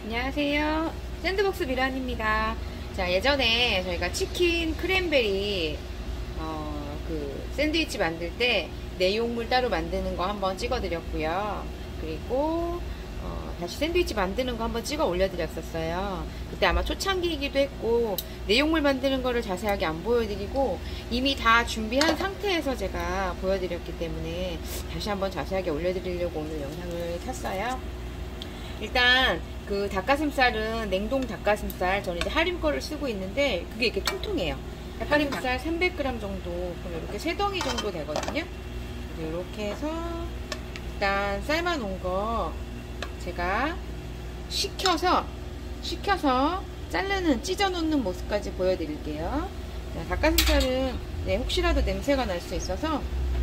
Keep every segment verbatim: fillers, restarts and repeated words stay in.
안녕하세요. 샌드복스 미란입니다. 자, 예전에 저희가 치킨 크랜베리 어, 그 샌드위치 만들 때 내용물 따로 만드는 거 한번 찍어 드렸고요. 그리고 어, 다시 샌드위치 만드는 거 한번 찍어 올려드렸었어요. 그때 아마 초창기이기도 했고 내용물 만드는 거를 자세하게 안 보여드리고 이미 다 준비한 상태에서 제가 보여드렸기 때문에 다시 한번 자세하게 올려드리려고 오늘 영상을 켰어요. 일단 그 닭가슴살은 냉동 닭가슴살, 저는 이제 할인 거를 쓰고 있는데 그게 이렇게 통통해요. 닭가슴살 삼백 그램 정도, 그럼 이렇게 세 덩이 정도 되거든요. 이렇게 해서 일단 삶아 놓은 거 제가 식혀서 식혀서 자르는, 찢어 놓는 모습까지 보여드릴게요. 닭가슴살은 네, 혹시라도 냄새가 날 수 있어서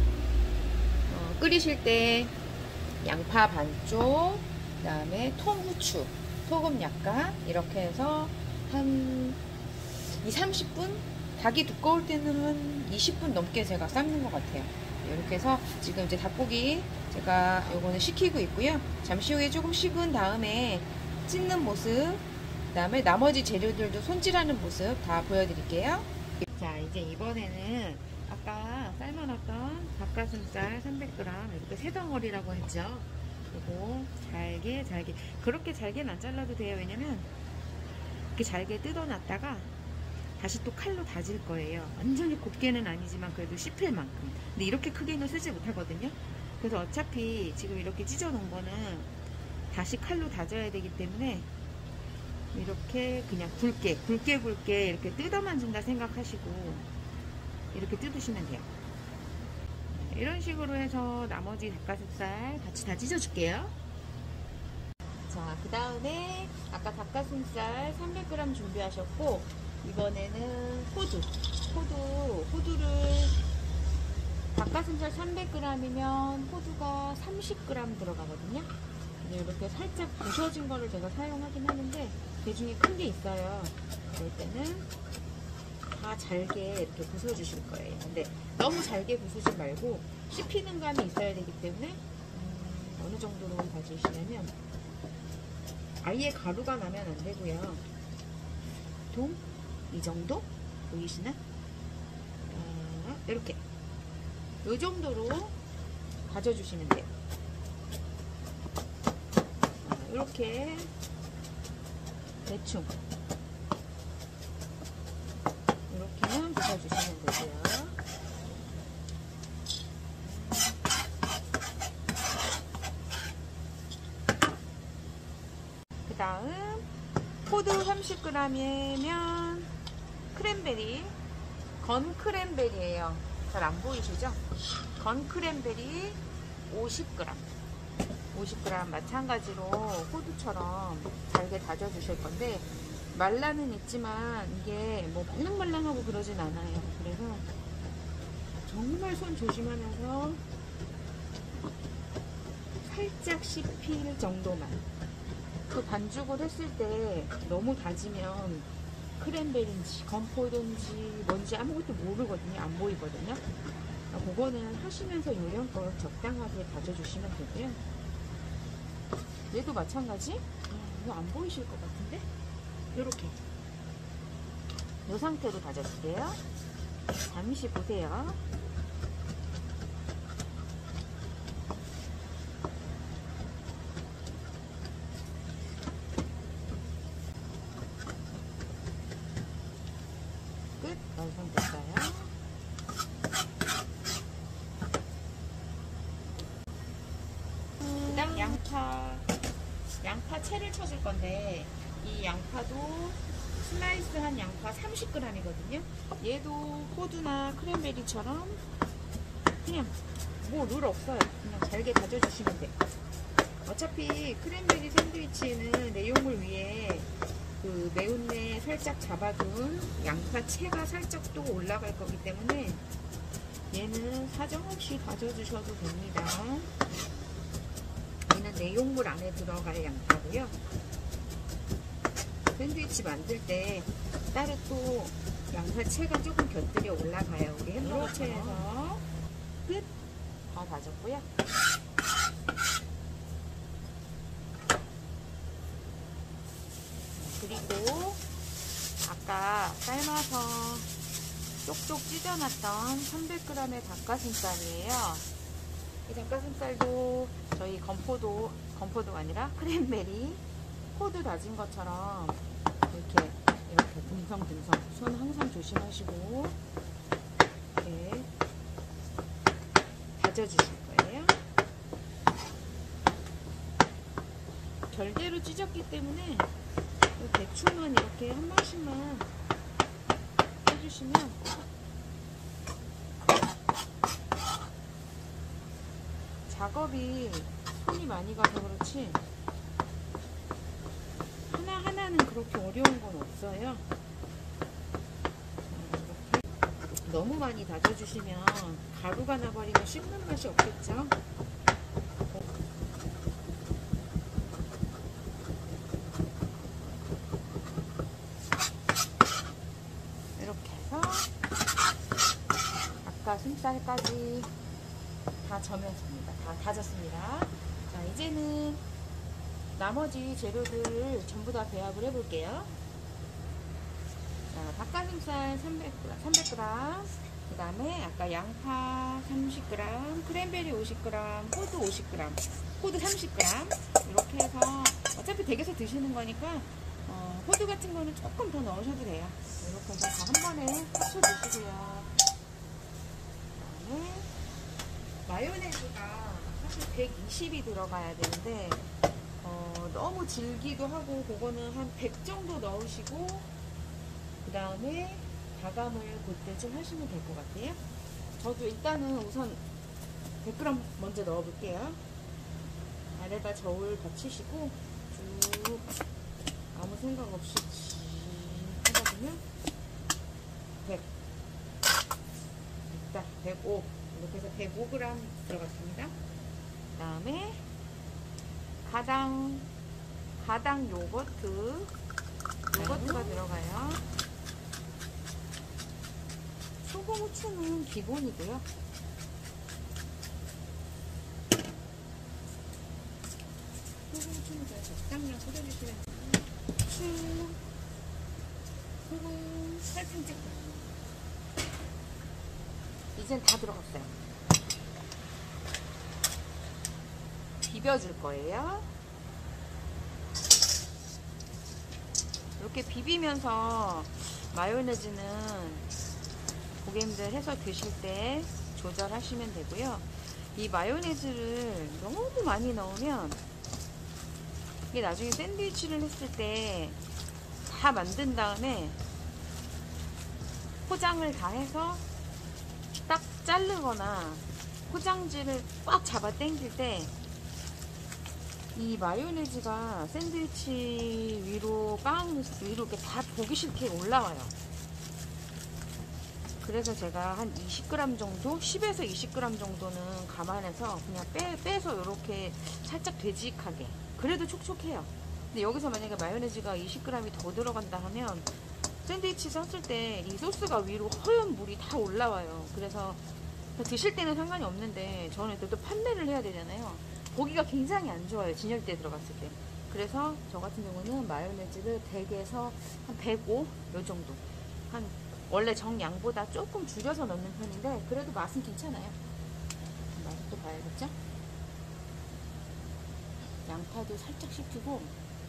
어, 끓이실 때 양파 반쪽, 그 다음에 통후추, 소금 약간 이렇게 해서 한 이십, 삼십 분? 닭이 두꺼울 때는 한 이십 분 넘게 제가 삶는 것 같아요. 이렇게 해서 지금 이제 닭고기 제가 요거는 식히고 있고요. 잠시 후에 조금 식은 다음에 찢는 모습, 그 다음에 나머지 재료들도 손질하는 모습 다 보여드릴게요. 자, 이제 이번에는 아까 삶아놨던 닭가슴살 삼백 그램 이렇게 세 덩어리라고 했죠. 그리고 잘게 잘게, 그렇게 잘게는 안 잘라도 돼요. 왜냐면 이렇게 잘게 뜯어놨다가 다시 또 칼로 다질 거예요. 완전히 곱게는 아니지만 그래도 씹힐 만큼. 근데 이렇게 크게는 쓰지 못하거든요. 그래서 어차피 지금 이렇게 찢어 놓은 거는 다시 칼로 다져야 되기 때문에 이렇게 그냥 굵게 굵게 굵게 이렇게 뜯어만 준다 생각하시고 이렇게 뜯으시면 돼요. 이런 식으로 해서 나머지 닭가슴살 같이 다 찢어줄게요. 자, 그 다음에 아까 닭가슴살 삼백 그램 준비하셨고, 이번에는 호두. 호두, 호두를 닭가슴살 삼백 그램이면 호두가 삼십 그램 들어가거든요. 이렇게 살짝 부셔진 거를 제가 사용하긴 하는데, 그 중에 큰 게 있어요. 그럴 때는 다 잘게 이렇게 부숴주실 거예요. 근데 너무 잘게 부수지 말고 씹히는 감이 있어야 되기 때문에 음, 어느 정도로 다지시냐면 아예 가루가 나면 안 되고요. 보통 이 정도 보이시나? 아, 이렇게 이 정도로 다져주시면 돼요. 아, 이렇게 대충 이렇게는 부숴주시면 되고요. 그 다음 호두 삼십 그램이면 크랜베리, 건 크랜베리예요. 잘 안 보이시죠? 건 크랜베리 오십 그램, 오십 그램 마찬가지로 호두처럼 잘게 다져 주실 건데, 말라는 있지만 이게 뭐 말랑말랑하고 그러진 않아요. 그래서 정말 손 조심하면서 살짝 씹힐 정도만. 그 반죽을 했을 때 너무 다지면 크랜베리인지 건포도인지 뭔지 아무것도 모르거든요. 안 보이거든요. 그거는 하시면서 요령껏 적당하게 다져주시면 되고요. 얘도 마찬가지. 이거 안 보이실 것 같은데? 요렇게 이 상태로 다져줄게요. 잠시 보세요. 끝. 완성됐어요. 그 다음 양파, 양파 채를 쳐줄 건데, 이 양파도 슬라이스한 양파 삼십 그램이거든요. 얘도 호두나 크랜베리처럼 그냥 뭐 룰 없어요. 그냥 잘게 다져주시면 돼요. 어차피 크랜베리 샌드위치에는 내용물 위에 그 매운내 살짝 잡아둔 양파 채가 살짝 또 올라갈 거기 때문에 얘는 사정없이 다져주셔도 됩니다. 얘는 내용물 안에 들어갈 양파고요. 샌드위치 만들 때 따로 또 양파채가 조금 곁들여 올라가요. 우리 햄버거채에서. 끝! 다 다졌고요. 넣고 아까 삶아서 쪽쪽 찢어놨던 삼백 그램의 닭가슴살이에요. 이 닭가슴살도 저희 건포도, 건포도가 아니라 크랜베리, 호두 다진 것처럼 이렇게 이렇게 듬성듬성, 손 항상 조심하시고 이렇게 다져주실 거예요. 결대로 찢었기 때문에 대충만 이렇게 한 번씩만 해주시면 작업이 손이 많이 가서 그렇지 하나하나는 그렇게 어려운 건 없어요. 이렇게 너무 많이 다져주시면 가루가 나버리면 씹는 맛이 없겠죠. 닭가슴살까지 다 저면습니다. 다 다졌습니다. 자, 이제는 나머지 재료들을 전부 다 배합을 해볼게요. 자, 닭가슴살 삼백 그램, 그 다음에 아까 양파 삼십 그램, 크랜베리 오십 그램, 호두 오십 그램, 호두 삼십 그램 이렇게 해서 어차피 댁에서 드시는 거니까 어, 호두 같은 거는 조금 더 넣으셔도 돼요. 이렇게 해서 다 한 번에 합쳐 주시고요. 마요네즈가 사실 백이십이 들어가야 되는데 어, 너무 질기도 하고 그거는 한 백 정도 넣으시고 그 다음에 가감을 그때쯤 하시면 될 것 같아요. 저도 일단은 우선 백 그램 먼저 넣어 볼게요. 아래다 저울 받치시고 쭉 아무 생각 없이 하다 보면 백 일단 백오 이렇게 해서 백오 그램 들어갔습니다. 그 다음에 가당 가당 요거트 요거트가 들어가요. 소금 후추는 기본이고요. 소금 후추는 그냥 적당량 뿌려주시면 돼요. 후추 소금 살짝 찍고 이젠 다 들어갔어요. 비벼줄 거예요. 이렇게 비비면서 마요네즈는 고객님들 해서 드실 때 조절하시면 되고요. 이 마요네즈를 너무 많이 넣으면 이게 나중에 샌드위치를 했을 때 다 만든 다음에 포장을 다 해서 딱 자르거나 포장지를 꽉 잡아 당길 때 이 마요네즈가 샌드위치 위로 빵 위로 이렇게 다 보기 싫게 올라와요. 그래서 제가 한 이십 그램 정도, 십에서 이십 그램 정도는 감안해서 그냥 빼, 빼서 이렇게 살짝 되직하게, 그래도 촉촉해요. 근데 여기서 만약에 마요네즈가 이십 그램이 더 들어간다 하면 샌드위치 썼을 때 이 소스가 위로 허연 물이 다 올라와요. 그래서 드실 때는 상관이 없는데 저는 또 판매를 해야 되잖아요. 보기가 굉장히 안 좋아요, 진열대에 들어갔을 때. 그래서 저 같은 경우는 마요네즈를 백에서 한 백오 요 정도, 한 원래 정량보다 조금 줄여서 넣는 편인데 그래도 맛은 괜찮아요. 맛도 봐야겠죠? 양파도 살짝 식히고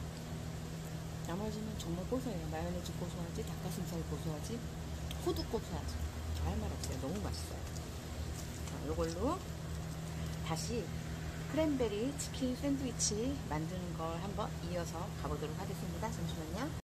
나머지는 정말 고소해요. 마요네즈 고소하지, 닭가슴살 고소하지, 호두 고소하지. 저 할 말 없어요. 너무 맛있어요. 자, 요걸로 다시 크랜베리 치킨 샌드위치 만드는 걸 한번 이어서 가보도록 하겠습니다. 잠시만요.